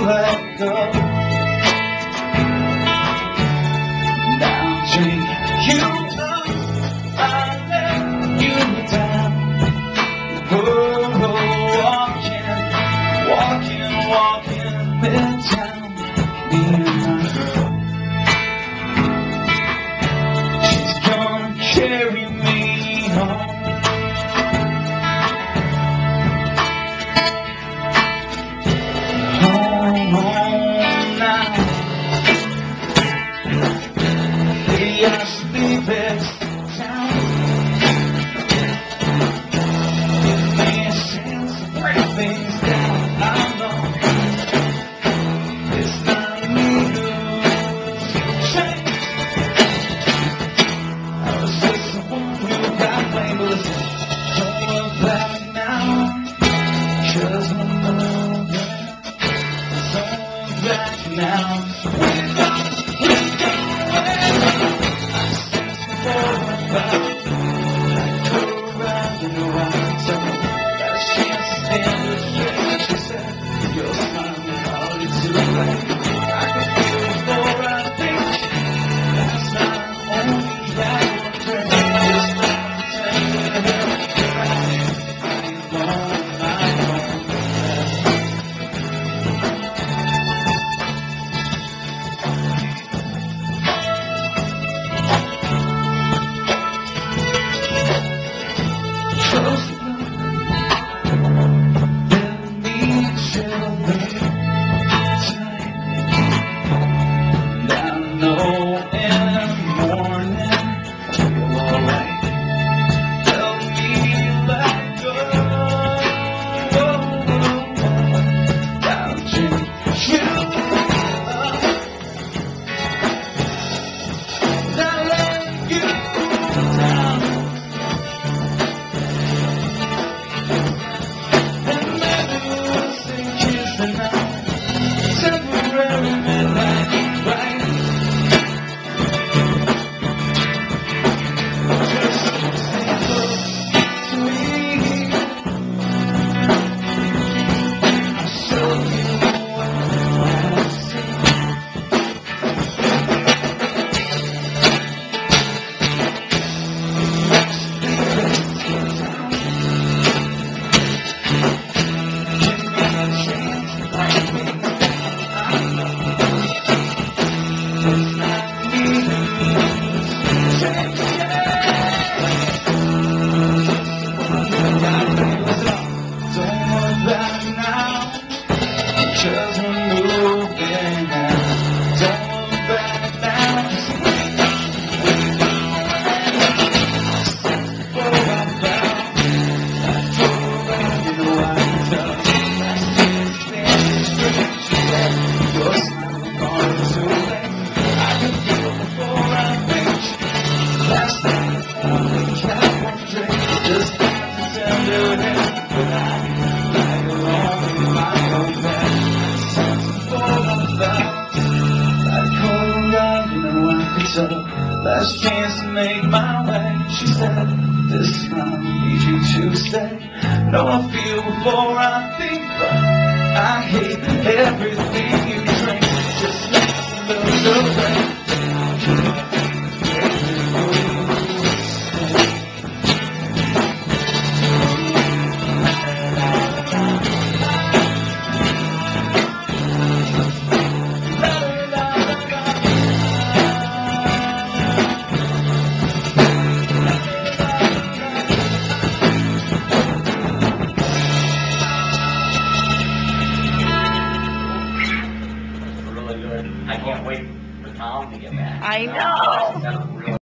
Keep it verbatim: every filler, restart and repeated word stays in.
let go. Now drink you up, I let you down. Oh, walking, walking, walking midtown. Me and my girl, she's gonna carry me home. I should leave this town. Give me a chance to break things down. I know it's not me who's changed. I was just someone who got blamed, but listen, don't look back now, 'cause we're moving. Don't look back now. Last chance to make my way. She said, this time I need you to stay. No, I feel before I think, but I hate everything.